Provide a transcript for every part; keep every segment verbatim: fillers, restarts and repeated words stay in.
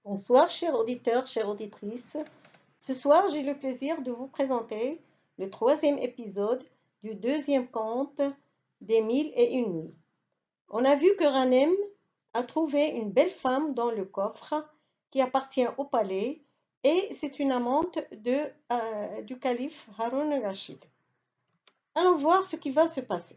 Bonsoir, chers auditeurs, chères auditrices. Ce soir, j'ai le plaisir de vous présenter le troisième épisode du deuxième conte des Mille et une nuits. On a vu que Ghanem a trouvé une belle femme dans le coffre qui appartient au palais et c'est une amante de, euh, du calife Haroun al-Rachid. Allons voir ce qui va se passer.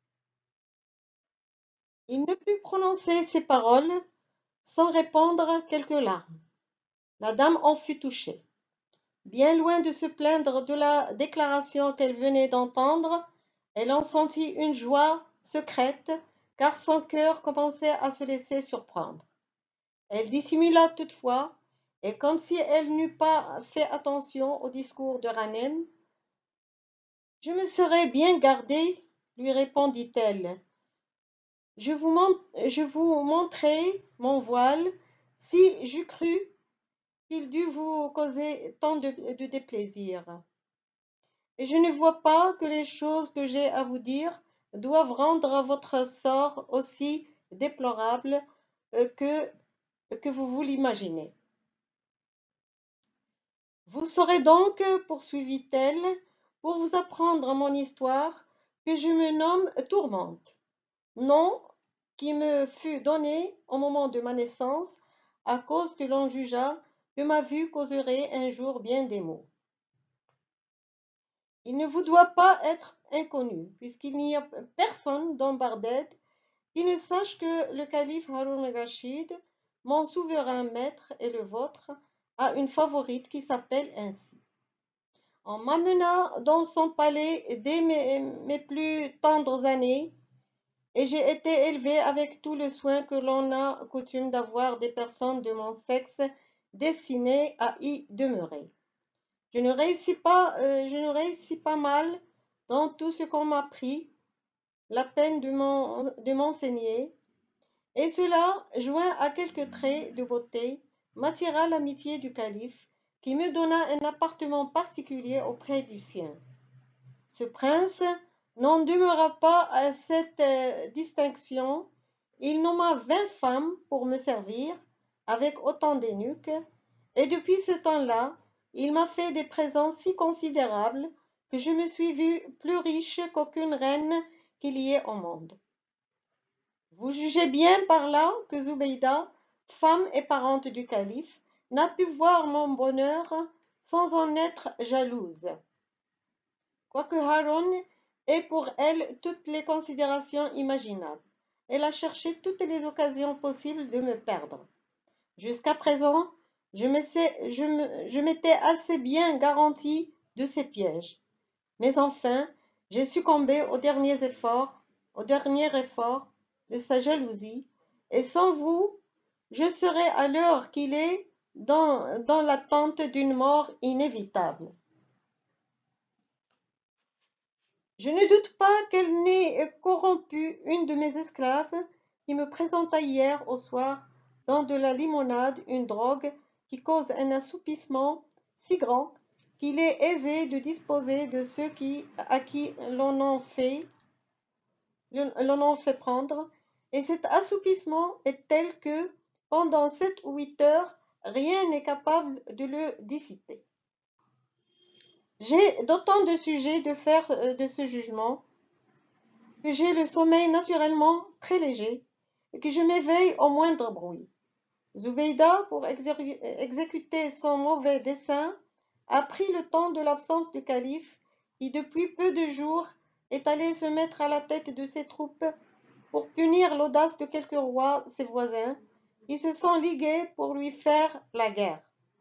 Il ne put prononcer ces paroles sans répandre quelques larmes. La dame en fut touchée. Bien loin de se plaindre de la déclaration qu'elle venait d'entendre, elle en sentit une joie secrète, car son cœur commençait à se laisser surprendre. Elle dissimula toutefois, et comme si elle n'eût pas fait attention au discours de Ghanem, « Je me serais bien gardée, lui répondit-elle. Je vous, je vous montrai mon voile, si j'eus cru qu'il dût vous causer tant de, de déplaisir. Et je ne vois pas que les choses que j'ai à vous dire doivent rendre votre sort aussi déplorable que, que vous vous l'imaginez. Vous saurez donc, poursuivit-elle, pour vous apprendre mon histoire, que je me nomme Tourmente, nom qui me fut donné au moment de ma naissance, à cause que l'on jugea que ma vue causerait un jour bien des maux. Il ne vous doit pas être inconnu, puisqu'il n'y a personne dans Bagdad qui ne sache que le calife Haroun al-Rachid, mon souverain maître et le vôtre, a une favorite qui s'appelle ainsi. On m'amena dans son palais dès mes, mes plus tendres années, et j'ai été élevée avec tout le soin que l'on a coutume d'avoir des personnes de mon sexe destinées à y demeurer. Je ne réussis pas, euh, je ne réussis pas mal dans tout ce qu'on m'a pris la peine de m'enseigner, et cela, joint à quelques traits de beauté, m'attira l'amitié du calife, qui me donna un appartement particulier auprès du sien. Ce prince n'en demeura pas à cette euh, distinction. Il nomma vingt femmes pour me servir, avec autant d'eunuques, et depuis ce temps-là, il m'a fait des présents si considérables que je me suis vue plus riche qu'aucune reine qu'il y ait au monde. Vous jugez bien par là que Zubeyda, femme et parente du calife, n'a pu voir mon bonheur sans en être jalouse. Quoique Haroun ait pour elle toutes les considérations imaginables, elle a cherché toutes les occasions possibles de me perdre. Jusqu'à présent, je m'étais assez bien garantie de ces pièges. Mais enfin, j'ai succombé aux derniers efforts, au dernier effort de sa jalousie, et sans vous, je serais à l'heure qu'il est dans, dans l'attente d'une mort inévitable. Je ne doute pas qu'elle n'ait corrompu une de mes esclaves qui me présenta hier au soir dans de la limonade une drogue qui cause un assoupissement si grand qu'il est aisé de disposer de ceux qui, à qui l'on en fait, l'on en fait prendre, et cet assoupissement est tel que, pendant sept ou huit heures, rien n'est capable de le dissiper. J'ai d'autant de sujets de faire de ce jugement que j'ai le sommeil naturellement très léger et que je m'éveille au moindre bruit. Zubeyda, pour exécuter son mauvais dessein, a pris le temps de l'absence du calife, qui depuis peu de jours est allé se mettre à la tête de ses troupes pour punir l'audace de quelques rois, ses voisins, qui se sont ligués pour lui faire la guerre.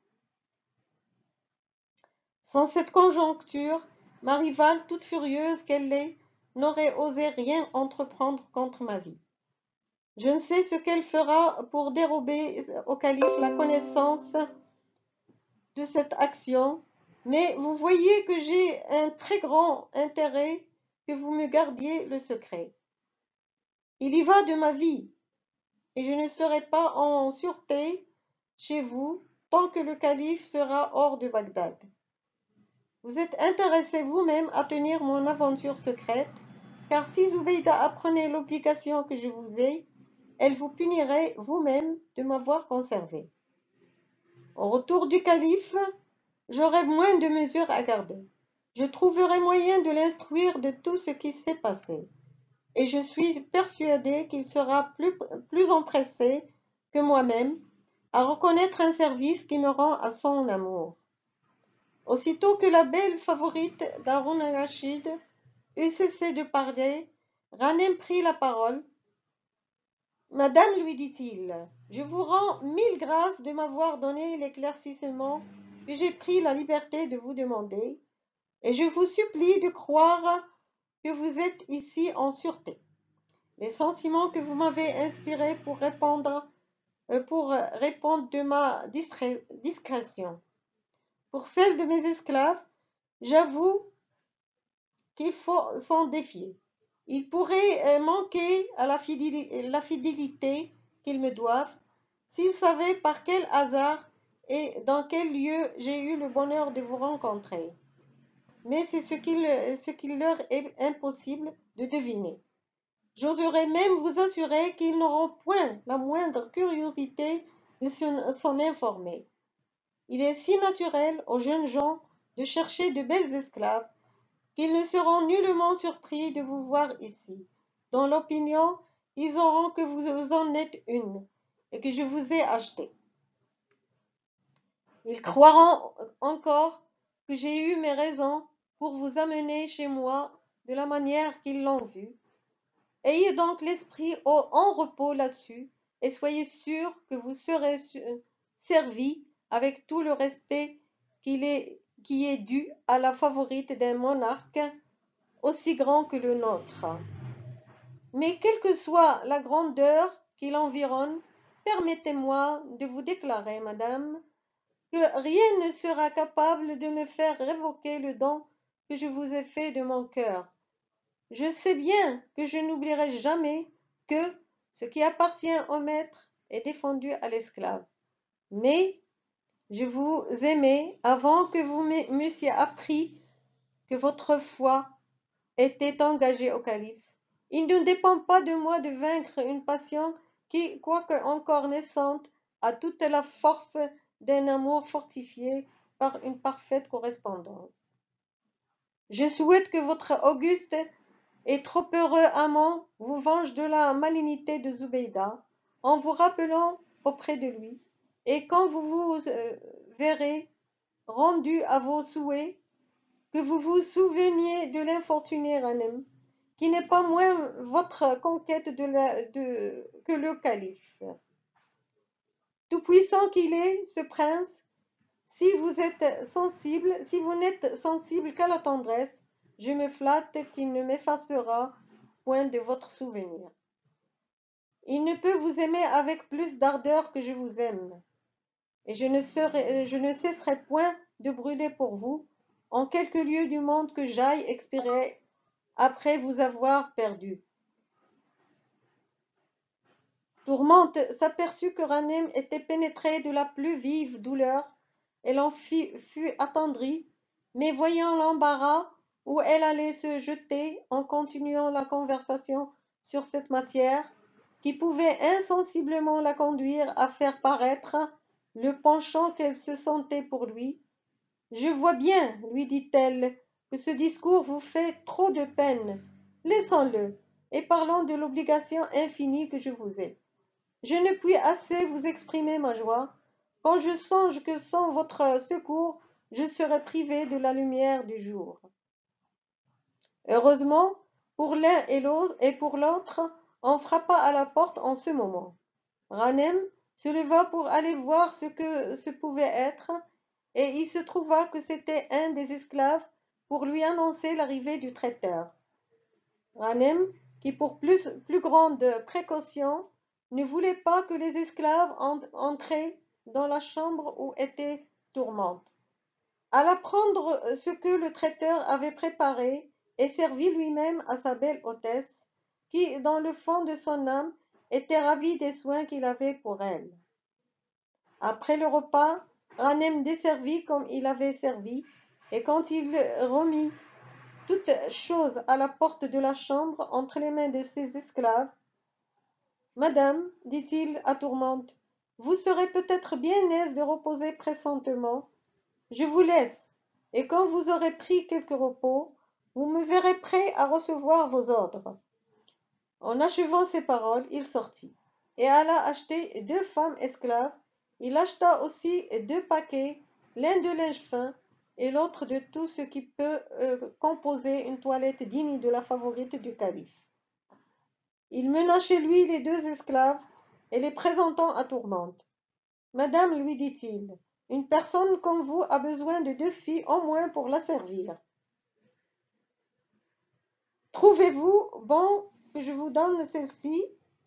Sans cette conjoncture, ma rivale, toute furieuse qu'elle est, n'aurait osé rien entreprendre contre ma vie. Je ne sais ce qu'elle fera pour dérober au calife la connaissance de cette action, mais vous voyez que j'ai un très grand intérêt que vous me gardiez le secret. Il y va de ma vie, et je ne serai pas en sûreté chez vous tant que le calife sera hors de Bagdad. Vous êtes intéressé vous-même à tenir mon aventure secrète, car si Zubeyda apprenait l'obligation que je vous ai, elle vous punirait vous-même de m'avoir conservé. Au retour du calife, j'aurai moins de mesures à garder. Je trouverai moyen de l'instruire de tout ce qui s'est passé, et je suis persuadée qu'il sera plus, plus empressé que moi-même à reconnaître un service qui me rend à son amour. Aussitôt que la belle favorite d'Haroun al-Rachid eut cessé de parler, Ghanem prit la parole. Madame, lui dit-il, je vous rends mille grâces de m'avoir donné l'éclaircissement que j'ai pris la liberté de vous demander, et je vous supplie de croire que vous êtes ici en sûreté. Les sentiments que vous m'avez inspirés pour répondre, euh, pour répondre de ma discrétion. Pour celle de mes esclaves, j'avoue qu'il faut s'en défier. Ils pourraient manquer à la fidélité, la fidélité qu'ils me doivent s'ils savaient par quel hasard et dans quel lieu j'ai eu le bonheur de vous rencontrer. Mais c'est ce qu'il ce qu'il leur est impossible de deviner. J'oserais même vous assurer qu'ils n'auront point la moindre curiosité de s'en informer. Il est si naturel aux jeunes gens de chercher de belles esclaves qu'ils ne seront nullement surpris de vous voir ici. Dans l'opinion, ils auront que vous en êtes une, et que je vous ai acheté. Ils croiront encore que j'ai eu mes raisons pour vous amener chez moi de la manière qu'ils l'ont vu. Ayez donc l'esprit en repos là-dessus, et soyez sûrs que vous serez servis avec tout le respect qu'il est, qui est dû à la favorite d'un monarque aussi grand que le nôtre. Mais quelle que soit la grandeur qui l'environne, permettez-moi de vous déclarer, madame, que rien ne sera capable de me faire révoquer le don que je vous ai fait de mon cœur. Je sais bien que je n'oublierai jamais que ce qui appartient au maître est défendu à l'esclave. Mais je vous aimais avant que vous m'eussiez appris que votre foi était engagée au calife. Il ne dépend pas de moi de vaincre une passion qui, quoique encore naissante, a toute la force d'un amour fortifié par une parfaite correspondance. Je souhaite que votre auguste et trop heureux amant vous venge de la malignité de Zubeda en vous rappelant auprès de lui, et quand vous vous euh, verrez rendu à vos souhaits, que vous vous souveniez de l'infortuné Ghanem, qui n'est pas moins votre conquête de la, de, que le calife. Tout puissant qu'il est, ce prince, si vous êtes sensible, si vous n'êtes sensible qu'à la tendresse, je me flatte qu'il ne m'effacera point de votre souvenir. Il ne peut vous aimer avec plus d'ardeur que je vous aime, et je ne, serai, je ne cesserai point de brûler pour vous, en quelque lieu du monde que j'aille expirer après vous avoir perdu. Tourmente s'aperçut que Ghanem était pénétré de la plus vive douleur. Elle en fut, fut attendrie, mais voyant l'embarras où elle allait se jeter en continuant la conversation sur cette matière, qui pouvait insensiblement la conduire à faire paraître le penchant qu'elle se sentait pour lui. Je vois bien, lui dit-elle, que ce discours vous fait trop de peine. Laissons-le, et parlons de l'obligation infinie que je vous ai. Je ne puis assez vous exprimer ma joie, quand je songe que sans votre secours, je serais privé de la lumière du jour. Heureusement, pour l'un et l'autre, et pour l'autre, on frappa à la porte en ce moment. Ghanem se leva pour aller voir ce que ce pouvait être, et il se trouva que c'était un des esclaves pour lui annoncer l'arrivée du traiteur. Ghanem, qui pour plus, plus grande précaution, ne voulait pas que les esclaves entraient dans la chambre où était Tourmente, alla prendre ce que le traiteur avait préparé et servi lui-même à sa belle hôtesse, qui, dans le fond de son âme, était ravie des soins qu'il avait pour elle. Après le repas, Ghanem desservit comme il avait servi, et quand il remit toute chose à la porte de la chambre entre les mains de ses esclaves, « Madame, dit-il à Tourmente, Vous serez peut-être bien aise de reposer présentement. Je vous laisse, et quand vous aurez pris quelque repos, vous me verrez prêt à recevoir vos ordres. En achevant ces paroles, il sortit, et alla acheter deux femmes esclaves. Il acheta aussi deux paquets, l'un de linge fin, et l'autre de tout ce qui peut euh, composer une toilette digne de la favorite du calife. Il mena chez lui les deux esclaves, et les présentant à Tourmente. Madame, lui dit-il, une personne comme vous a besoin de deux filles au moins pour la servir. Trouvez-vous bon que je vous donne celle-ci?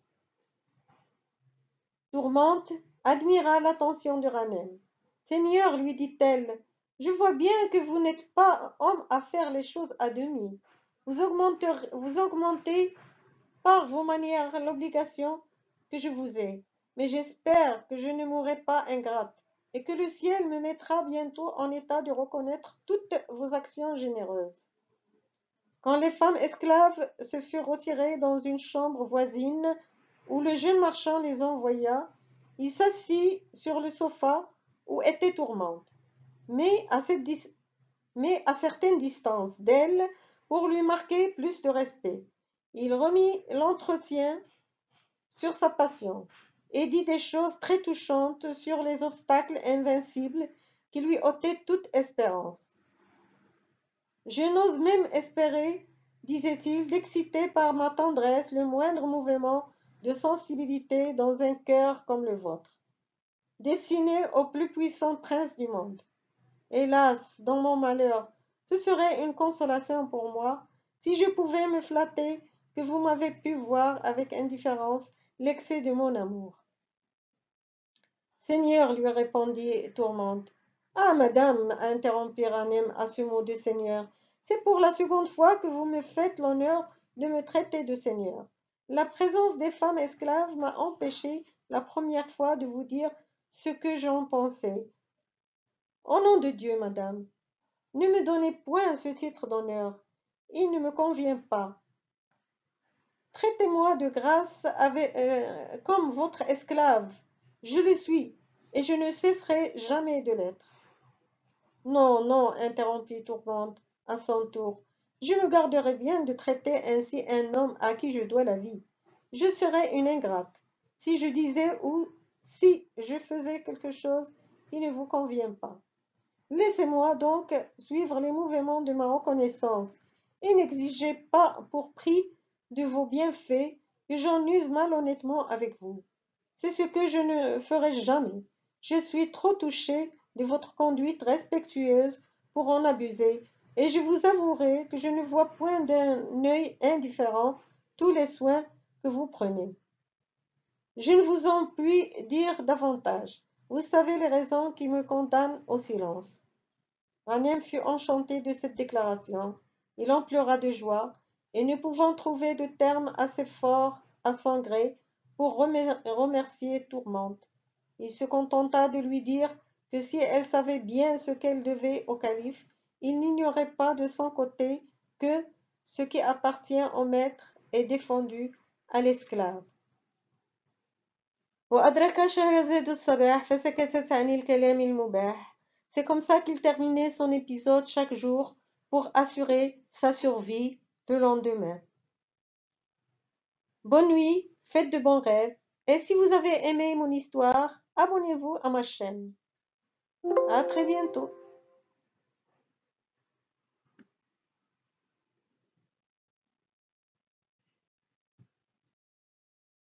Tourmente admira l'attention de Ranem. Seigneur, lui dit-elle, je vois bien que vous n'êtes pas homme à faire les choses à demi. Vous augmentez, vous augmentez par vos manières l'obligation que je vous ai. Mais j'espère que je ne mourrai pas ingrate et que le ciel me mettra bientôt en état de reconnaître toutes vos actions généreuses. Quand les femmes esclaves se furent retirées dans une chambre voisine où le jeune marchand les envoya, il s'assit sur le sofa où était Tourmente, mais à, cette dis- mais à certaine distance d'elle pour lui marquer plus de respect. Il remit l'entretien sur sa passion et dit des choses très touchantes sur les obstacles invincibles qui lui ôtaient toute espérance. Je n'ose même espérer, disait-il, d'exciter par ma tendresse le moindre mouvement de sensibilité dans un cœur comme le vôtre, destiné au plus puissant prince du monde. Hélas, dans mon malheur, ce serait une consolation pour moi si je pouvais me flatter que vous m'avez pu voir avec indifférence l'excès de mon amour. Seigneur, lui répondit Tourmente. Ah, madame, interrompit Ranem à ce mot de Seigneur, c'est pour la seconde fois que vous me faites l'honneur de me traiter de Seigneur. La présence des femmes esclaves m'a empêché la première fois de vous dire ce que j'en pensais. Au nom de Dieu, madame, ne me donnez point ce titre d'honneur. Il ne me convient pas. Traitez-moi de grâce avec, euh, comme votre esclave. Je le suis, et je ne cesserai jamais de l'être. Non, non, interrompit Tourmente à son tour. Je me garderai bien de traiter ainsi un homme à qui je dois la vie. Je serais une ingrate si je disais ou si je faisais quelque chose qui ne vous convient pas. Laissez-moi donc suivre les mouvements de ma reconnaissance et n'exigez pas pour prix de vos bienfaits que j'en use malhonnêtement avec vous. C'est ce que je ne ferai jamais. Je suis trop touchée de votre conduite respectueuse pour en abuser, et je vous avouerai que je ne vois point d'un œil indifférent tous les soins que vous prenez. Je ne vous en puis dire davantage. Vous savez les raisons qui me condamnent au silence. Ranem fut enchanté de cette déclaration. Il en pleura de joie, et ne pouvant trouver de termes assez forts à son gré pour remercier Tourmente, il se contenta de lui dire que si elle savait bien ce qu'elle devait au calife, il n'ignorait pas de son côté que ce qui appartient au maître est défendu à l'esclave. وأدرك شهرزاد الصباح فسكتت عن الكلام المباح. C'est comme ça qu'il terminait son épisode chaque jour pour assurer sa survie le lendemain. Bonne nuit, faites de bons rêves, et si vous avez aimé mon histoire, abonnez-vous à ma chaîne. À très bientôt.